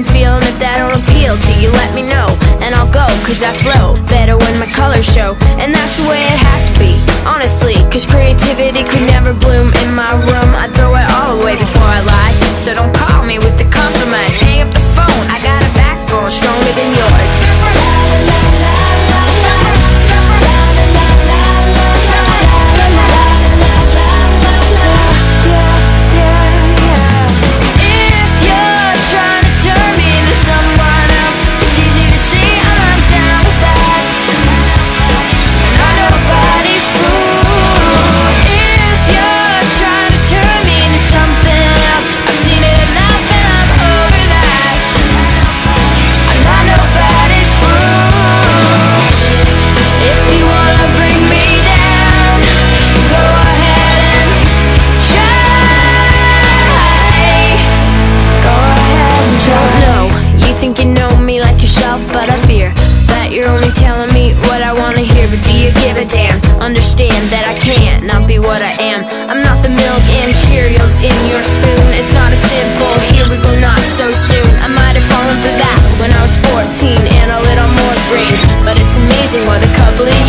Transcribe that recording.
can feel, and if that don't appeal to you, let me know, and I'll go, cause I flow better when my colors show. And that's the way it has to be, honestly, cause creativity could never bloom in my room. I'd throw it all away before I lie, so don't call me with the compromise. Hang up the phone, I got a backbone stronger than yours. Think you know me like yourself, but I fear that you're only telling me what I wanna hear. But do you give a damn? Understand that I can't not be what I am. I'm not the milk and Cheerios in your spoon. It's not a simple here we go, not so soon. I might have fallen for that when I was 14 and a little more green, but it's amazing what a couple of